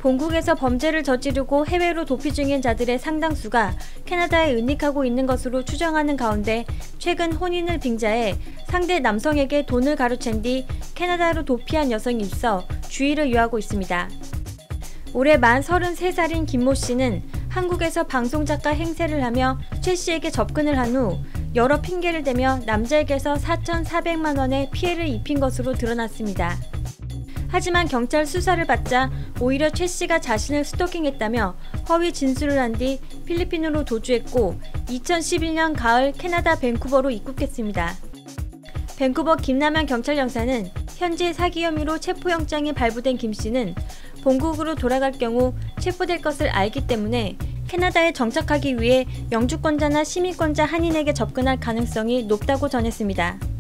본국에서 범죄를 저지르고 해외로 도피 중인 자들의 상당수가 캐나다에 은닉하고 있는 것으로 추정하는 가운데 최근 혼인을 빙자해 상대 남성에게 돈을 가로챈 뒤 캐나다로 도피한 여성이 있어 주의를 요하고 있습니다. 올해 만 33살인 김모 씨는 한국에서 방송작가 행세를 하며 최 씨에게 접근을 한 후 여러 핑계를 대며 남자에게서 4,400만 원의 피해를 입힌 것으로 드러났습니다. 하지만 경찰 수사를 받자 오히려 최 씨가 자신을 스토킹했다며 허위 진술을 한 뒤 필리핀으로 도주했고 2011년 가을 캐나다 밴쿠버로 입국했습니다. 밴쿠버 김남현 경찰청사는 현재 사기 혐의로 체포영장이 발부된 김 씨는 본국으로 돌아갈 경우 체포될 것을 알기 때문에 캐나다에 정착하기 위해 영주권자나 시민권자 한인에게 접근할 가능성이 높다고 전했습니다.